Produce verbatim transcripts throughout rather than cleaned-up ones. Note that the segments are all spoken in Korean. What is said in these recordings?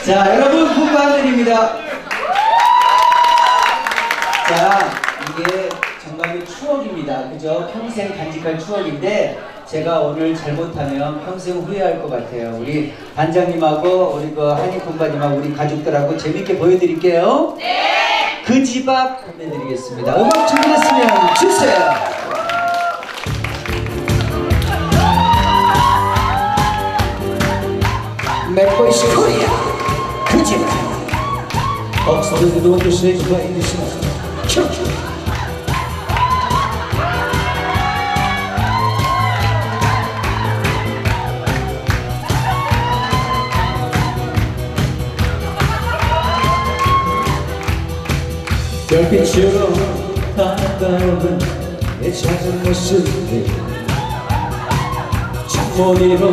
자, 여러분 국가들입니다. 자, 이게 정말로 추억입니다. 그죠? 평생 간직할 추억인데 제가 오늘 잘못하면 평생 후회할 것 같아요. 우리 단장님하고 우리 그 한익 군바님하고 우리 가족들하고 재밌게 보여드릴게요. 네. 그 집 앞 보내드리겠습니다. 음악 준비됐으면 주세요. 맥보이스 코리아 그 집 앞. 억소리도 먼저 세이브가 있는 시간. 큐큐. 별빛처럼 아름다운 내 작은 모습에 잠못이로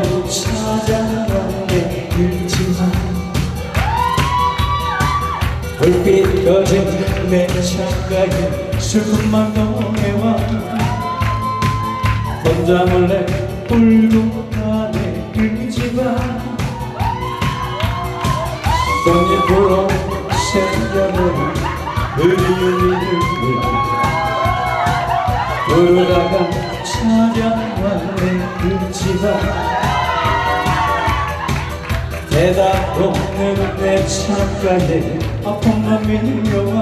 찾아왔네 그지만 불빛 꺼진 내 창가에 슬픔만 노래와 혼자 몰래 울고 가네 그지만 꽃잎으로 생겨버린 그리운 이름을 부르다가 찾아왔네 그지만 대답 없는 내 창가에 아픔만 밀려와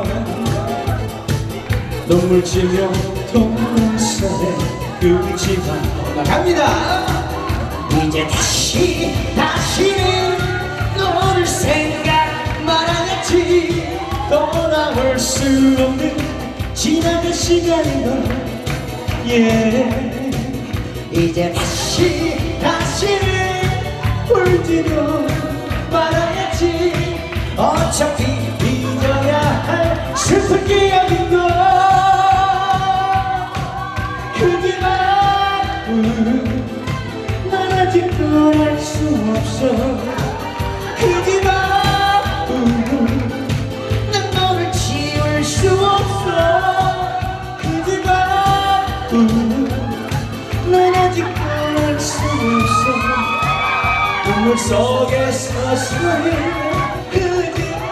눈물 지며 동산에 그지만 올라갑니다. 이제 다시 다시는 너를 생각 말아야지. 돌아올 수 없는 지나간 시간이다. yeah. 이제 다시 다시는 울지도 말아야지. 어차피 잊어야 할 슬픈 기억인걸. 그지만 난 아직 떠날 수 없어. 그지만 수 없어. 그지만 난 아직 떠날 수 없어. 눈물 속에 서서히 그지만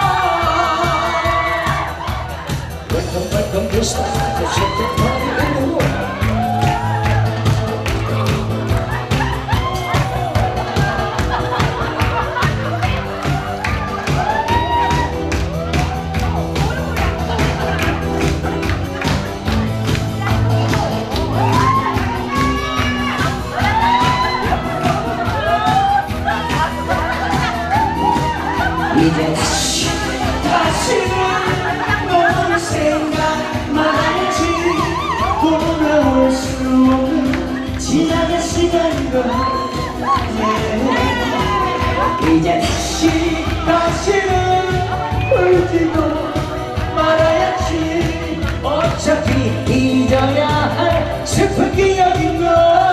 Welcome, welcome to start the shake the party in the world. 이제 다시 다시는 너를 생각 말아야지. 돌아올 수 없는 지나간 시간이걸. yeah. 이제 다시 다시는 울지도 말아야지. 어차피 잊어야 할 슬픈 기억인걸.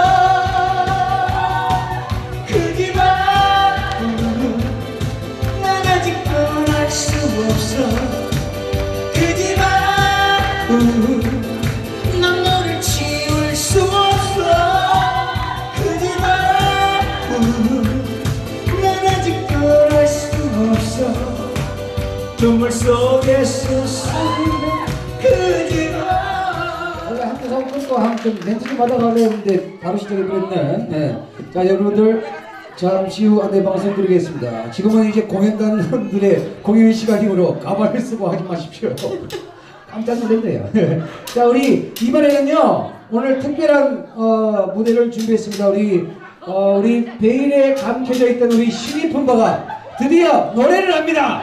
그지만 난 너를 지울 수 없어. 그지만 난 아직 떠날 수 없어. 눈물 속에서 소리가 그지만. 원래 함께 서고 함께 멘트 좀 받아가려 했는데 바로 시작이 됐네. 네. 자, 여러분들 잠시 후 안내 방송 드리겠습니다. 지금은 이제 공연단들의 공연 시간이므로 가발을 쓰고 하지 마십시오. 깜짝 놀랐네요. 자, 우리 이번에는요 오늘 특별한 어, 무대를 준비했습니다. 우리 어, 우리 베일에 감춰져 있던 우리 신입품바가 드디어 노래를 합니다.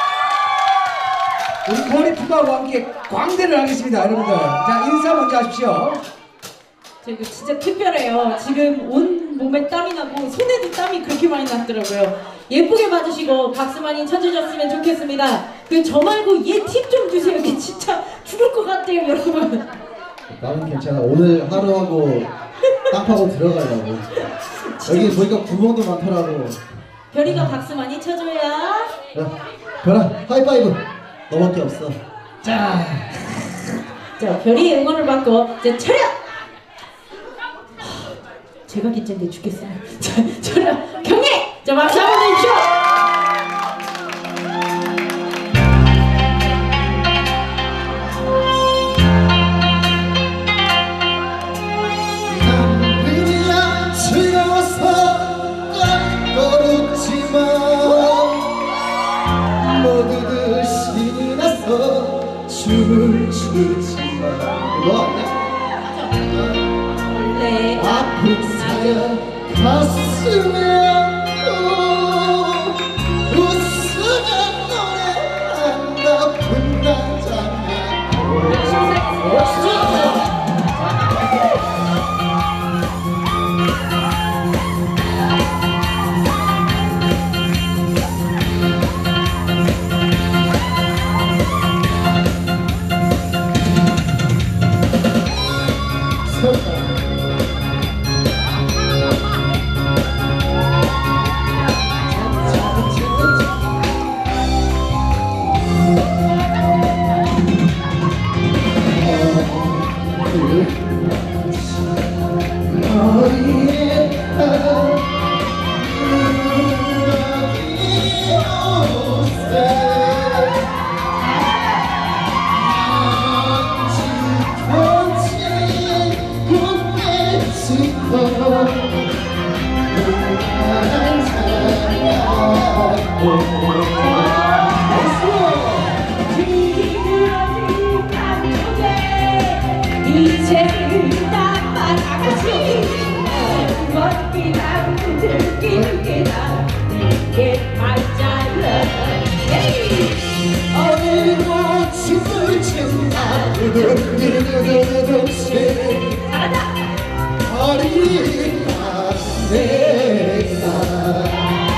우리 고리품바와 함께 광대를 하겠습니다, 여러분들. 자, 인사 먼저 하십시오. 저 이거 진짜 특별해요. 지금 온 몸에 땀이 나고 손에도 땀이 그렇게 많이 났더라고요. 예쁘게 봐주시고 박수 많이 쳐주셨으면 좋겠습니다. 그 저 말고 얘 팁 좀 주세요. 이게 진짜 죽을 것 같아요, 여러분. 나는 괜찮아. 오늘 하루하고 땅 파고 들어가려고. 여기 보니까 구멍도 많더라고. 별이가 박수 많이 쳐줘야. 야, 별아, 하이파이브. 너밖에 없어. 자, 자 별이 응원을 받고 이제 차렷. 제가 긴장돼 죽겠어요. 자, 차렷 경례! 자, 박수 한번 해주십시오! 이제는 나만 아가씨 멋기 나고 들긴 게다 내게 맞잖아 어디로 춤을 춘다 잘한다 어리다 내가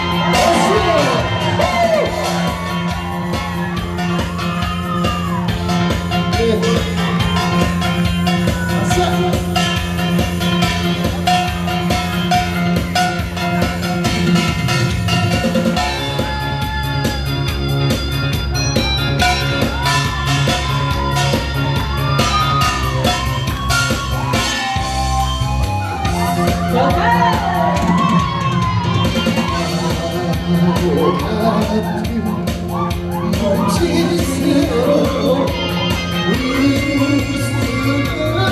멋진 새로 웃음을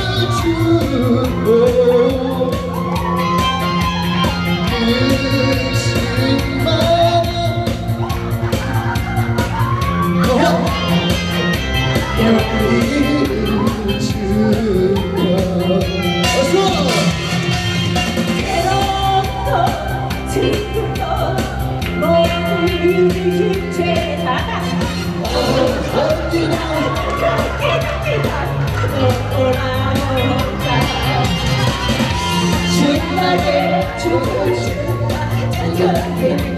주고 여기를 주고 괴롭고 지금도 모든 힘체 다 신나게 춤을 춘다